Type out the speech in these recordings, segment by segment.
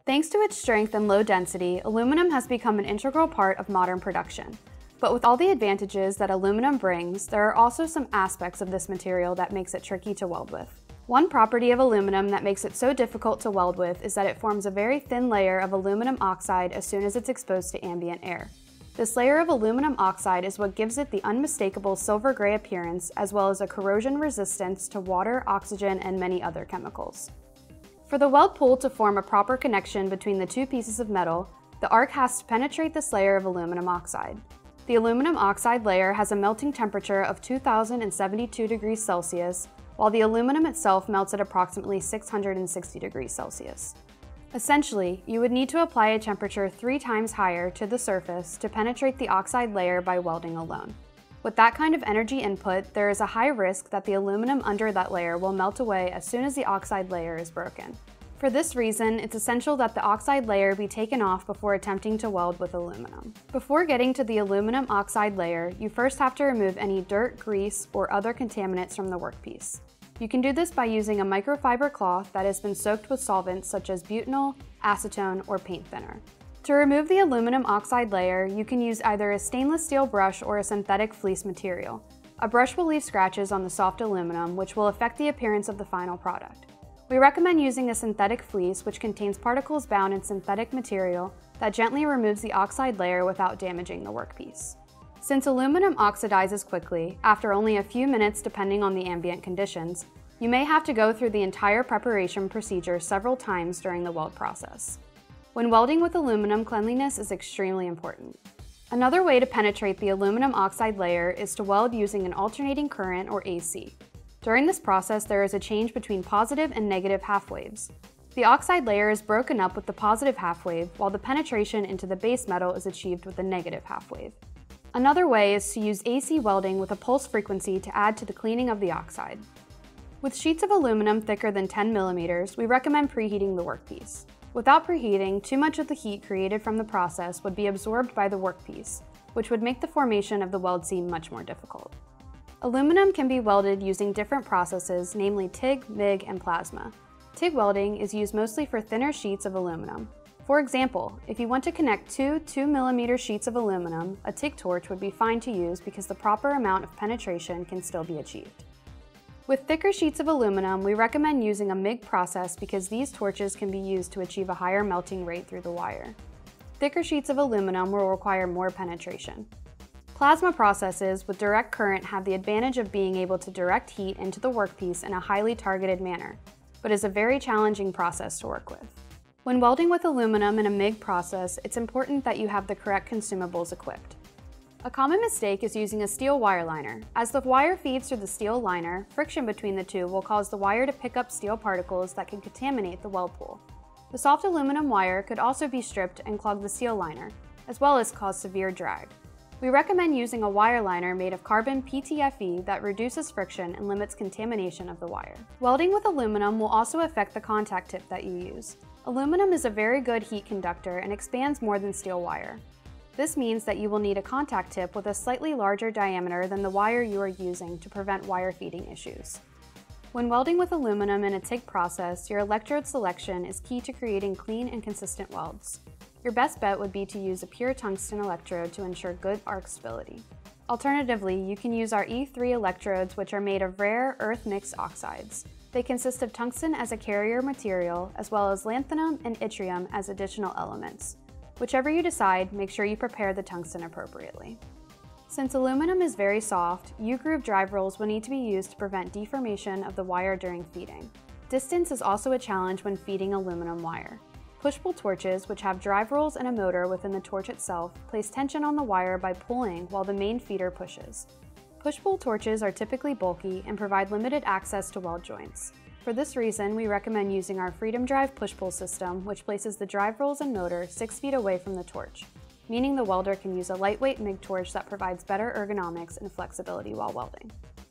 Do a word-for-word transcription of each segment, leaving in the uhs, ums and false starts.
Thanks to its strength and low density, aluminum has become an integral part of modern production. But with all the advantages that aluminum brings, there are also some aspects of this material that makes it tricky to weld with. One property of aluminum that makes it so difficult to weld with is that it forms a very thin layer of aluminum oxide as soon as it's exposed to ambient air. This layer of aluminum oxide is what gives it the unmistakable silver gray appearance, as well as a corrosion resistance to water, oxygen, and many other chemicals. For the weld pool to form a proper connection between the two pieces of metal, the arc has to penetrate this layer of aluminum oxide. The aluminum oxide layer has a melting temperature of two thousand seventy-two degrees Celsius, while the aluminum itself melts at approximately six hundred sixty degrees Celsius. Essentially, you would need to apply a temperature three times higher to the surface to penetrate the oxide layer by welding alone. With that kind of energy input, there is a high risk that the aluminum under that layer will melt away as soon as the oxide layer is broken. For this reason, it's essential that the oxide layer be taken off before attempting to weld with aluminum. Before getting to the aluminum oxide layer, you first have to remove any dirt, grease, or other contaminants from the workpiece. You can do this by using a microfiber cloth that has been soaked with solvents such as butanol, acetone, or paint thinner. To remove the aluminum oxide layer, you can use either a stainless steel brush or a synthetic fleece material. A brush will leave scratches on the soft aluminum, which will affect the appearance of the final product. We recommend using a synthetic fleece, which contains particles bound in synthetic material that gently removes the oxide layer without damaging the workpiece. Since aluminum oxidizes quickly, after only a few minutes depending on the ambient conditions, you may have to go through the entire preparation procedure several times during the weld process. When welding with aluminum, cleanliness is extremely important. Another way to penetrate the aluminum oxide layer is to weld using an alternating current, or A C. During this process, there is a change between positive and negative half waves. The oxide layer is broken up with the positive half wave, while the penetration into the base metal is achieved with the negative half wave. Another way is to use A C welding with a pulse frequency to add to the cleaning of the oxide. With sheets of aluminum thicker than ten millimeters, we recommend preheating the workpiece. Without preheating, too much of the heat created from the process would be absorbed by the workpiece, which would make the formation of the weld seam much more difficult. Aluminum can be welded using different processes, namely TIG, M I G, and plasma. TIG welding is used mostly for thinner sheets of aluminum. For example, if you want to connect two two millimeter sheets of aluminum, a TIG torch would be fine to use because the proper amount of penetration can still be achieved. With thicker sheets of aluminum, we recommend using a M I G process because these torches can be used to achieve a higher melting rate through the wire. Thicker sheets of aluminum will require more penetration. Plasma processes with direct current have the advantage of being able to direct heat into the workpiece in a highly targeted manner, but is a very challenging process to work with. When welding with aluminum in a M I G process, it's important that you have the correct consumables equipped. A common mistake is using a steel wire liner. As the wire feeds through the steel liner, friction between the two will cause the wire to pick up steel particles that can contaminate the weld pool. The soft aluminum wire could also be stripped and clog the steel liner, as well as cause severe drag. We recommend using a wire liner made of carbon P T F E that reduces friction and limits contamination of the wire. Welding with aluminum will also affect the contact tip that you use. Aluminum is a very good heat conductor and expands more than steel wire. This means that you will need a contact tip with a slightly larger diameter than the wire you are using to prevent wire feeding issues. When welding with aluminum in a TIG process, your electrode selection is key to creating clean and consistent welds. Your best bet would be to use a pure tungsten electrode to ensure good arc stability. Alternatively, you can use our E three electrodes, which are made of rare earth-mixed oxides. They consist of tungsten as a carrier material, as well as lanthanum and yttrium as additional elements. Whichever you decide, make sure you prepare the tungsten appropriately. Since aluminum is very soft, U-groove drive rolls will need to be used to prevent deformation of the wire during feeding. Distance is also a challenge when feeding aluminum wire. Push-pull torches, which have drive rolls and a motor within the torch itself, place tension on the wire by pulling while the main feeder pushes. Push-pull torches are typically bulky and provide limited access to weld joints. For this reason, we recommend using our FreedomDrive push-pull system, which places the drive rolls and motor six feet away from the torch, meaning the welder can use a lightweight M I G torch that provides better ergonomics and flexibility while welding.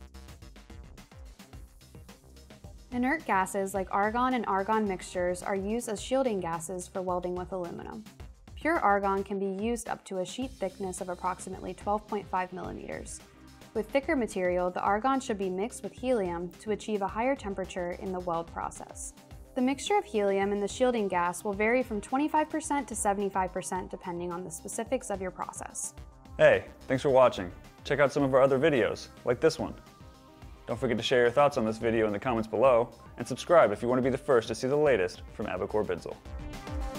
Inert gases like argon and argon mixtures are used as shielding gases for welding with aluminum. Pure argon can be used up to a sheet thickness of approximately twelve point five millimeters. With thicker material, the argon should be mixed with helium to achieve a higher temperature in the weld process. The mixture of helium and the shielding gas will vary from twenty-five percent to seventy-five percent depending on the specifics of your process. Hey, thanks for watching. Check out some of our other videos, like this one. Don't forget to share your thoughts on this video in the comments below, and subscribe if you want to be the first to see the latest from Abacore Binzel.